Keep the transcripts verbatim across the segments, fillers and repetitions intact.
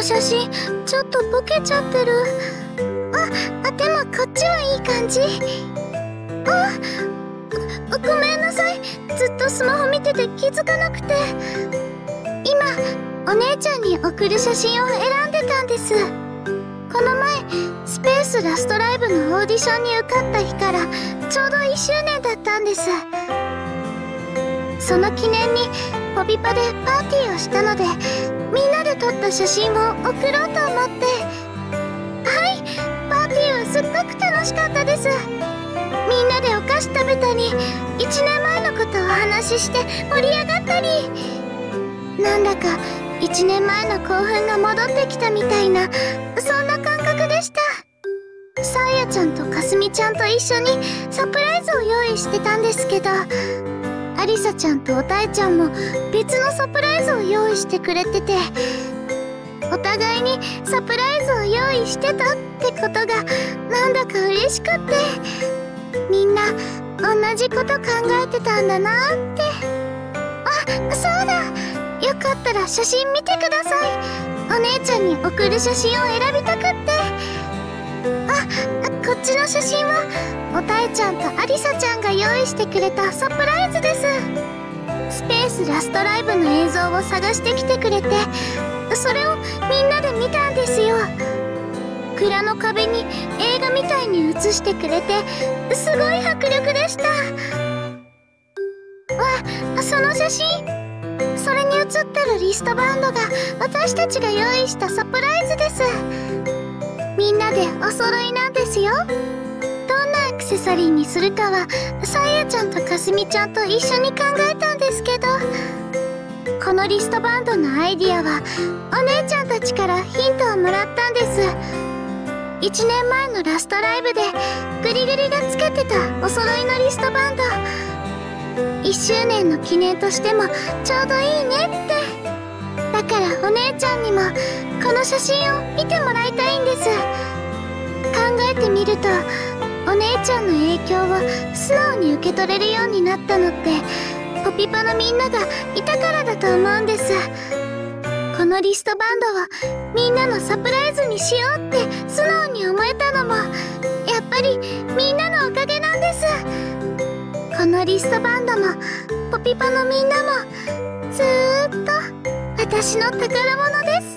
写真ちょっとボケちゃってる。あ、あでもこっちはいい感じ。あ、ご、ごめんなさい。ずっとスマホ見てて気づかなくて。今お姉ちゃんに送る写真を選んでたんです。この前スペースラストライブのオーディションに受かった日からちょうどいっしゅうねんだったんです。その記念にポピパでパーティーをしたので、みんなで撮った写真を送ろうと思って。はい、パーティーはすっごく楽しかったです。みんなでお菓子食べたり、いちねんまえのことをお話しして盛り上がったり、なんだかいちねんまえの興奮が戻ってきたみたいな、そんな感覚でした。さあやちゃんとかすみちゃんと一緒にサプライズを用意してたんですけど、ありさちゃんとおたえちゃんも別のサプライズを用意してくれてて、お互いにサプライズを用意してたってことがなんだか嬉しくって、みんな同じこと考えてたんだなって。あ、そうだ、よかったら写真見てください。お姉ちゃんに送る写真を選びたくって。あ、こっちの写真はおたえちゃんとありさちゃんが用意してくれたサプライズです。スペースラストライブの映像を探してきてくれて、それをみんなで見たんですよ。蔵の壁に映画みたいに映してくれて、すごい迫力でした。わ、その写真、それに写ってるリストバンドが私たちが用意したサプライズです。みんなでお揃いなんですよ。どんなアクセサリーにするかはさあやちゃんとかすみちゃんと一緒に考えたんですけど、このリストバンドのアイディアはお姉ちゃんたちからヒントをもらったんです。いちねんまえのラストライブでグリグリがつけてたお揃いのリストバンド、いっしゅうねんの記念としてもちょうどいいねって。だからお姉ちゃんにもこの写真を見てもらいたいんです。考えてみるとお姉ちゃんの影響を素直に受け取れるようになったのってポピパのみんながいたからだと思うんです。このリストバンドをみんなのサプライズにしようって素直に思えたのもやっぱりみんなのおかげなんです。このリストバンドもポピパのみんなもずーっと私の宝物です。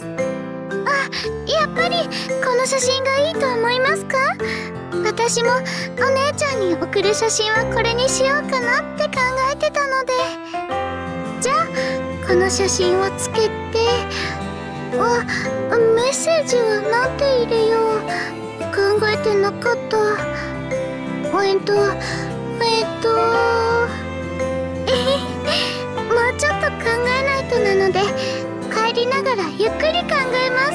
あ、やっぱりこの写真がいいと思いますか？私もお姉ちゃんに送る写真はこれにしようかなって考えてたので。じゃあこの写真をつけて、あ、メッセージはなんて入れよう。考えてなかった。えっとえっとえへ、もうちょっと考えないとなので帰りながらゆっくり考えます。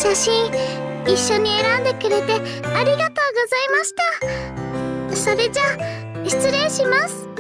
写真一緒に選んでくれてありがとうございました。それじゃあ失礼します。